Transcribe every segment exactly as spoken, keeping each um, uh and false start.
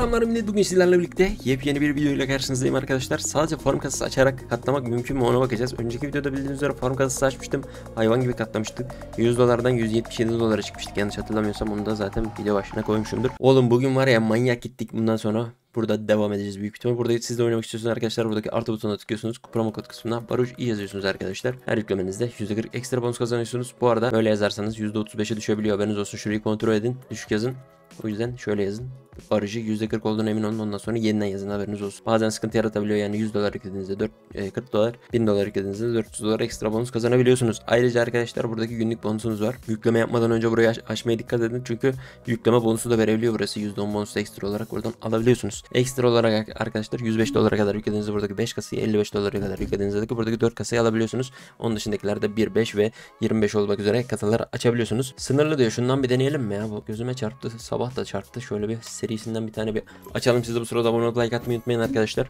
Selamlar millet, bugün sizlerle birlikte yepyeni bir video ile karşınızdayım arkadaşlar. Sadece farm kasası açarak katlamak mümkün mü ona bakacağız. Önceki videoda bildiğiniz üzere farm kasası açmıştım. Hayvan gibi katlamıştık. yüz dolardan yüz yetmiş yedi dolara çıkmıştık. Yanlış hatırlamıyorsam onu da zaten video başına koymuşumdur. Oğlum bugün var ya, manyak gittik. Bundan sonra burada devam edeceğiz büyük ihtimal. Burada siz de oynamak istiyorsunuz arkadaşlar. Buradaki artı butonuna tıklıyorsunuz. Promo kod kısmına Baruj i yazıyorsunuz arkadaşlar. Her yüklemenizde yüzde kırk ekstra bonus kazanıyorsunuz. Bu arada böyle yazarsanız yüzde otuz beşe düşebiliyor. Haberiniz olsun. Şurayı kontrol edin. Düşük yazın. O yüzden şöyle yazın. Barajı yüzde kırk olduğuna emin olun, ondan sonra yeniden yazın, haberiniz olsun. Bazen sıkıntı yaratabiliyor, yani yüz dolar yüklediğinizde dört, kırk dolar, bin dolar yüklediğinizde dört yüz dolar ekstra bonus kazanabiliyorsunuz. Ayrıca arkadaşlar buradaki günlük bonusunuz var. Yükleme yapmadan önce burayı aş açmaya dikkat edin, çünkü yükleme bonusu da verebiliyor burası. yüzde on bonus da ekstra olarak buradan alabiliyorsunuz. Ekstra olarak arkadaşlar yüz beş dolara kadar yüklediğinizde buradaki beş kasayı, elli beş dolara kadar yüklediğinizde buradaki dört kasayı alabiliyorsunuz. Onun dışındakilerde bir, beş ve yirmi beş olmak üzere kasalar açabiliyorsunuz. Sınırlı diyor, şundan bir deneyelim mi ya? Bu gözüme çarptı, sabah da çarptı. Şöyle bir serisinden bir tane bir açalım. Siz de bu sırada abone olup like atmayı unutmayın arkadaşlar.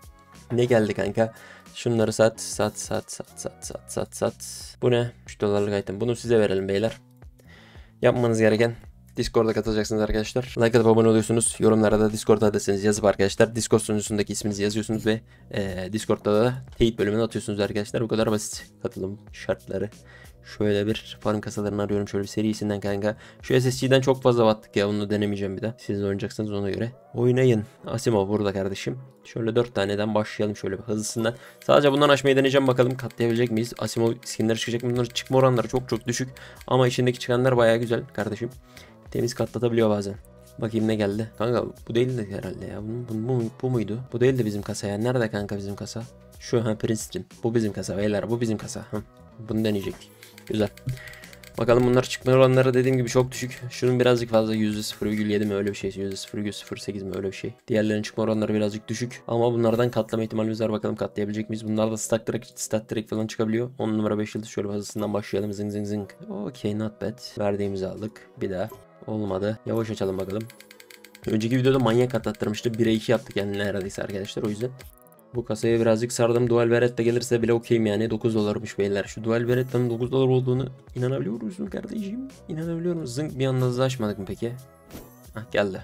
Ne geldi kanka? Şunları sat sat sat sat sat sat sat sat. Bu ne? üç dolarlık item. Bunu size verelim beyler. Yapmanız gereken, Discord'a katılacaksınız arkadaşlar. Like atıp abone oluyorsunuz. Yorumlara da Discord adresinizi yazıp arkadaşlar Discord sunucusundaki isminizi yazıyorsunuz ve e, Discord'da da teyit bölümüne atıyorsunuz arkadaşlar. Bu kadar basit katılım şartları. Şöyle bir farm kasalarını arıyorum, şöyle bir serisinden kanka. Şu S S G'den çok fazla battık ya, onu denemeyeceğim bir daha. Siz de oynayacaksınız, ona göre oynayın. Asimov burada kardeşim. Şöyle dört taneden başlayalım şöyle bir hızlısından. Sadece bundan açmayı deneyeceğim, bakalım katlayabilecek miyiz? Asimov skinleri çıkacak mı? Bunların çıkma oranları çok çok düşük. Ama içindeki çıkanlar bayağı güzel kardeşim. Temiz katlatabiliyor bazen. Bakayım ne geldi. Kanka bu değildi herhalde ya. Bu, bu, bu, bu muydu? Bu değildi bizim kasa ya. Nerede kanka bizim kasa? Şu ha, Princeton. Bu bizim kasa beyler. Bu bizim kasa. Hı. Bunu deneyecektik. Güzel. Bakalım, bunlar çıkma oranları dediğim gibi çok düşük. Şunun birazcık fazla, yüzde sıfır virgül yedi mi öyle bir şey, yüzde sıfır virgül sıfır sekiz mi öyle bir şey. Diğerlerinin çıkma oranları birazcık düşük. Ama bunlardan katlama ihtimalimiz var, bakalım katlayabilecek miyiz? Bunlar da stack direkt, stat direkt falan çıkabiliyor. on numara beş yıldız, şöyle hızlısından başlayalım. Zing zing zing. Okey, not bad. Verdiğimizi aldık. Bir daha. Olmadı. Yavaş açalım bakalım. Önceki videoda manyak atlattırmıştı. bire iki yaptık yani neredeyse arkadaşlar, o yüzden. Bu kasaya birazcık sardım. Dual Beretta gelirse bile okeyim yani. dokuz dolarmış beyler. Şu Dual Beretta'nın dokuz dolar olduğunu inanabiliyor musun kardeşim? İnanabiliyorum. Zınk bir anda hızlı açmadık mı peki? Hah, geldi.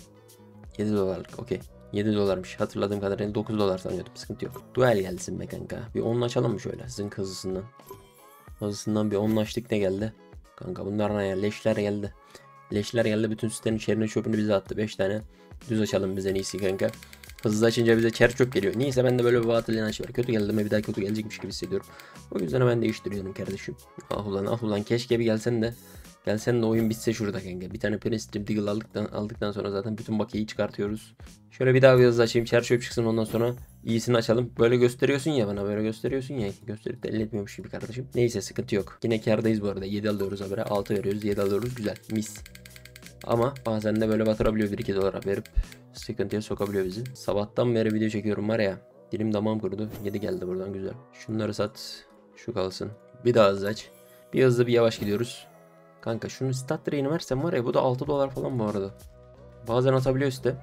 yedi dolarlık, okey. yedi dolarmış. Hatırladığım kadarıyla dokuz dolar sanıyordum. Sıkıntı yok. Dual gelsin be kanka. Bir onla açalım mı şöyle? Zınk hızlısından. Hızlısından bir onla açtık, ne geldi? Kanka bunlar ne ya? Leşler geldi. Leşler geldi. Bütün sitenin içerine çöpünü bize attı. beş tane. Düz açalım bize en iyisi kanka. Hızlı açınca bize çer çöp geliyor. Neyse, ben de böyle bir batıl inanç var. Kötü geldi mi bir daha kötü gelecekmiş gibi hissediyorum. O yüzden ben değiştiriyorum kardeşim. Ah ulan ah ulan, keşke bir gelsen de. Gelsen de oyun bitse şurada kanka. Bir tane Prince Stream Deagle aldıktan, aldıktan sonra zaten bütün bakiyeyi çıkartıyoruz. Şöyle bir daha bir hızlı açayım. Çer çöp çıksın, ondan sonra iyisini açalım. Böyle gösteriyorsun ya bana, böyle gösteriyorsun ya. Gösterip de elletmiyormuş gibi kardeşim. Neyse, sıkıntı yok. Yine kârdayız bu arada. yedi alıyoruz habere. altı veriyoruz. yedi alıyoruz. Güzel. Mis. Ama bazen de böyle batırabiliyor, bir iki dolara verip sıkıntıya sokabiliyor bizi. Sabahtan beri video çekiyorum var ya, dilim damağım kurudu. yedi geldi buradan, güzel. Şunları sat, şu kalsın. Bir daha hızlı aç. Bir hızlı bir yavaş gidiyoruz. Kanka şunu stat direğini versen var ya, bu da altı dolar falan bu arada. Bazen atabiliyor site.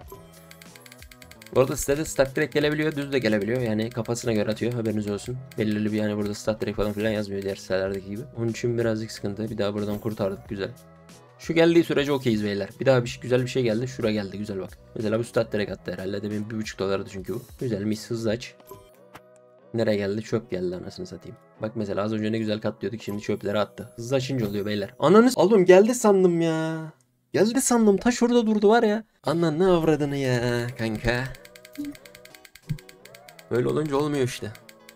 Bu arada sitede stat direkt gelebiliyor, düz de gelebiliyor. Yani kafasına göre atıyor, haberiniz olsun. Belirli bir, yani burada stat direkt falan filan yazmıyor diğer sitelerdeki gibi. Onun için birazcık sıkıntı. Bir daha buradan kurtardık, güzel. Şu geldiği sürece okeyiz beyler. Bir daha bir şey, güzel bir şey geldi. Şura geldi, güzel bak. Mesela bu stat direkt attı herhalde. Demin bir buçuk dolardı çünkü bu. Güzel, mis, hızlı aç. Nereye geldi? Çöp geldi anasını satayım. Bak mesela az önce ne güzel katlıyorduk, şimdi çöpleri attı. Hızlı açınca oluyor beyler. Ananı oğlum, geldi sandım ya. Geldi sandım, taş orada durdu var ya. Ananı avradını ya kanka. Böyle olunca olmuyor işte.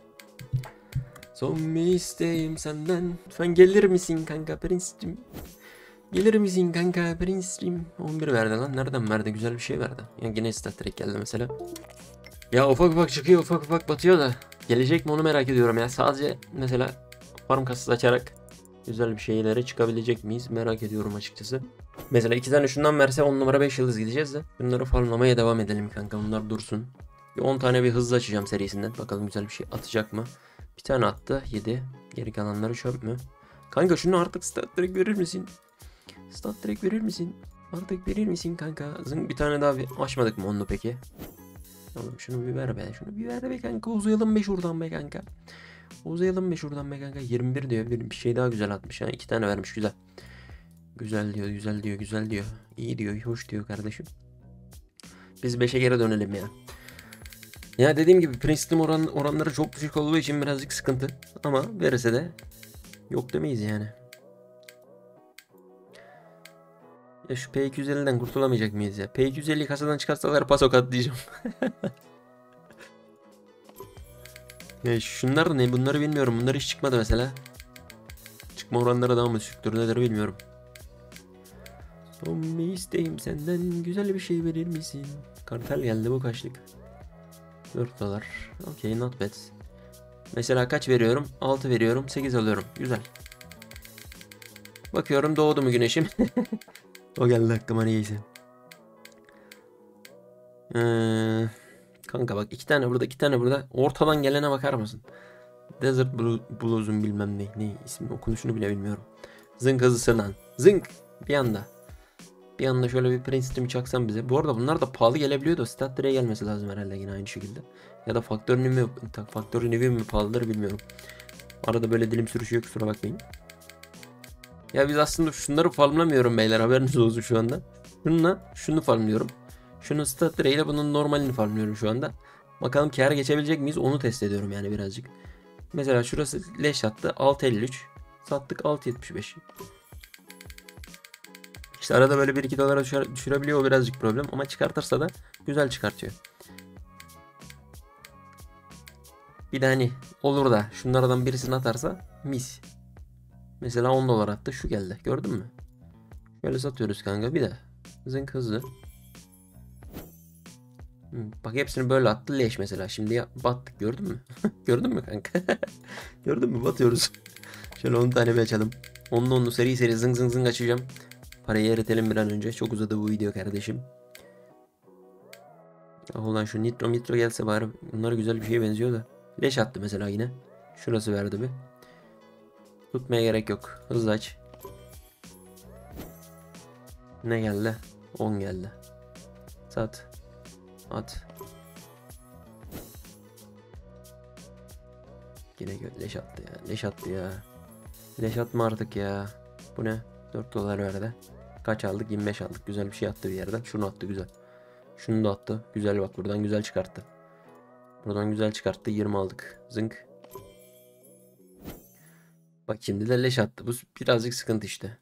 Son bir isteğim senden. Lütfen gelir misin kanka Prince'cim? Gelir misin kanka Prince'cim? on bir verdi lan. Nereden verdi? Güzel bir şey verdi. Ya yine stat direkt geldi mesela. Ya ufak ufak çıkıyor, ufak ufak batıyor da. Gelecek mi onu merak ediyorum ya. Sadece mesela farm kasası açarak güzel bir şeylere çıkabilecek miyiz? Merak ediyorum açıkçası. Mesela iki tane şundan verse on numara beş yıldız gideceğiz de. Bunları farmlamaya devam edelim kanka. Bunlar dursun. Bir on tane bir hızlı açacağım serisinden. Bakalım güzel bir şey atacak mı? Bir tane attı. yedi. Geri kalanları çöp mü? Kanka şunu artık stat direkt verir misin? Stat direkt verir misin? Artık verir misin kanka? Zın bir tane daha bir açmadık mı onu peki? Oğlum şunu bir ver be. Şunu bir ver be kanka. Uzayalım be şuradan be kanka. Uzayalım be şuradan be kanka. yirmi bir diyor. Bir, bir şey daha güzel atmış. Yani iki tane vermiş, güzel. Güzel diyor, güzel diyor, güzel diyor. İyi diyor, hoş diyor kardeşim. Biz beşe geri dönelim ya. Ya dediğim gibi Princeton oran, oranları çok düşük olduğu için birazcık sıkıntı. Ama verirse de yok demeyiz yani. Ya şu P iki yüz elliden kurtulamayacak mıyız ya? P iki yüz elliyi kasadan çıkarsalar pasokat diyeceğim. Ya şunlar da ne? Bunları bilmiyorum. Bunlar hiç çıkmadı mesela. Çıkma oranları daha mı düşüktür nedir bilmiyorum. Son bir isteğim senden güzel bir şey verir misin? Kartel geldi, bu kaçlık? dört dolar. Okey, not bad. Mesela kaç veriyorum? altı veriyorum. sekiz alıyorum. Güzel. Bakıyorum doğdu mu güneşim? O geldi aklıma neyse. Ee, kanka bak, iki tane burada, iki tane burada. Ortadan gelene bakar mısın? Desert Blues'un bilmem ne. Ne ismi, okunuşunu bile bilmiyorum. Zınk hızlısından. Zınk. Bir anda. Bir anda şöyle bir Princeton çaksam bize. Bu arada bunlar da pahalı gelebiliyor da Stat direğe gelmesi lazım herhalde yine aynı şekilde. Ya da faktörün mi, faktörün evi mi pahalıdır bilmiyorum. Arada böyle dilim sürüşüyor, kusura bakmayın. Ya biz aslında şunları farmlamıyorum beyler, haberiniz olsun şu anda. Şununla şunu farmlıyorum. Şunun Stat direğiyle bunun normalini farmlıyorum şu anda. Bakalım kâr geçebilecek miyiz, onu test ediyorum yani birazcık. Mesela şurası leş attı altı elli üç. Sattık altı yetmiş beş. İşte arada böyle bir iki dolara düşür, düşürebiliyor, o birazcık problem, ama çıkartırsa da güzel çıkartıyor. Bir de hani olur da şunlardan birisini atarsa mis. Mesela on dolar attı, şu geldi, gördün mü? Böyle satıyoruz kanka. Bir de zınk hızlı. Bak hepsini böyle attı leş mesela. Şimdi ya, battık, gördün mü? Gördün mü kanka? Gördün mü, batıyoruz. Şöyle on tane bir açalım. Onlu onlu seri seri zıng zıng zıng açacağım. Parayı eritelim bir an önce. Çok uzadı bu video kardeşim. Ah ulan şu nitro mitro gelse bari. Bunlar güzel bir şeye benziyor da. Leş attı mesela yine. Şurası verdi bir. Tutmaya gerek yok. Hızlı aç. Ne geldi? on geldi. Sat. At. Yine leş attı ya. Leş attı ya. Leş atma artık ya. Bu ne? dört dolar verdi. Kaç aldık? yirmi beş aldık. Güzel bir şey attı bir yerden. Şunu attı güzel. Şunu da attı. Güzel bak, buradan güzel çıkarttı. Buradan güzel çıkarttı. yirmi aldık. Zınk. Bak şimdi de leş attı. Bu birazcık sıkıntı işte.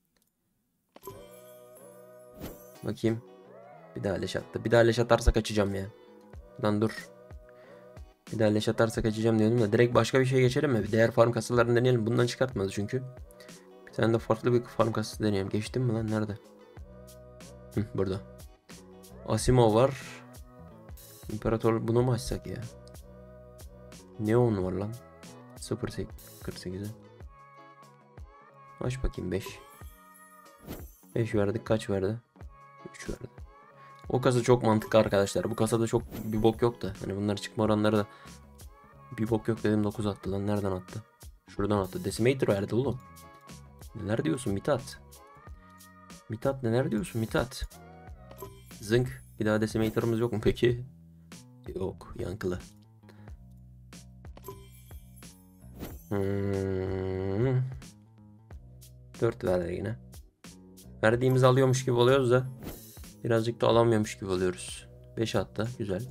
Bakayım. Bir daha leş attı. Bir daha leş atarsa kaçacağım ya. Lan dur. Bir daha leş atarsa kaçacağım diyordum da. Direkt başka bir şeye geçelim mi? Bir değer farm kasalarını deneyelim. Bundan çıkartmadı çünkü. Bir tane de farklı bir farm kasası deneyelim. Geçtim mi lan? Nerede? Hı, burada. Asimov var. İmparator, bunu mu açsak ya? Neon var lan. sıfır kırk sekize. Aç bakayım beş. beş verdik, kaç verdi? üç verdi. O kasa çok mantıklı arkadaşlar. Bu kasada çok bir bok yok da. Hani bunlar çıkma oranları da bir bok yok dedim, dokuz attı lan. Nereden attı? Şuradan attı. Decimator verdi oğlum. Neler diyorsun Mithat? Mithat neler diyorsun Mithat? Zınk. Bir daha Decimator'ımız yok mu peki? Yok. Yankılı. Hmm. dört verdi yine. Verdiğimizi alıyormuş gibi oluyoruz da birazcık da alamıyormuş gibi oluyoruz. beş attı. Güzel.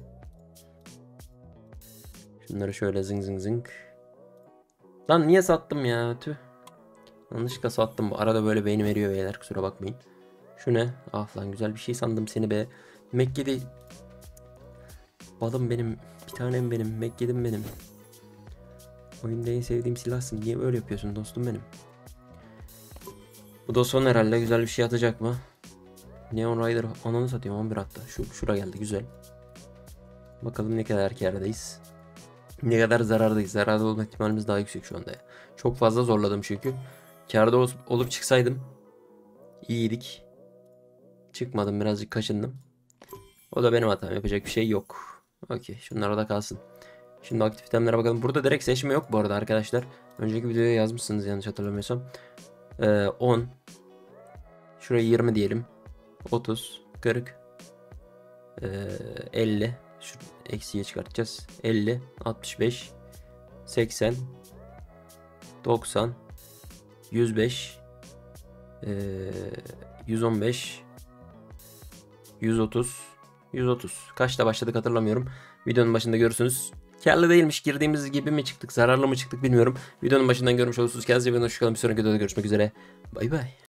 Şunları şöyle zing zing zing. Lan niye sattım ya? Tüh. Yanlışlıkla sattım. Arada böyle beynim eriyor beyler. Kusura bakmayın. Şu ne? Ah lan, güzel bir şey sandım seni be. Mekke'de balım benim. Bir tanem benim. Mekke'dim benim. Oyunda en sevdiğim silahsın. Niye böyle yapıyorsun dostum benim? Bu da son herhalde. Güzel bir şey atacak mı? Neon Rider ananı satayım, on bir hatta. Şu şura geldi, güzel. Bakalım ne kadar kârdayız. Ne kadar zarardayız. Zararda olma ihtimalimiz daha yüksek şu anda ya. Çok fazla zorladım çünkü. Kârda ol olup çıksaydım iyiydik. Çıkmadım, birazcık kaşındım. O da benim hatam, yapacak bir şey yok. Okey, şunlar da kalsın. Şimdi aktif itemlere bakalım. Burada direkt seçme yok bu arada arkadaşlar. Önceki videoya yazmışsınız yanlış hatırlamıyorsam. Ee, on. Şuraya yirmi diyelim. otuz, kırk, ee, elli. Şu eksiye çıkartacağız. elli, altmış beş, seksen, doksan, yüz beş, ee, yüz on beş, yüz otuz, yüz otuz. Kaçta başladık hatırlamıyorum. Videonun başında görürsünüz. Karlı değilmiş. Girdiğimiz gibi mi çıktık? Zararlı mı çıktık bilmiyorum. Videonun başından görmüş olursunuz. Kendinize iyi bakın. Hoşçakalın. Bir sonraki videoda görüşmek üzere. Bay bay.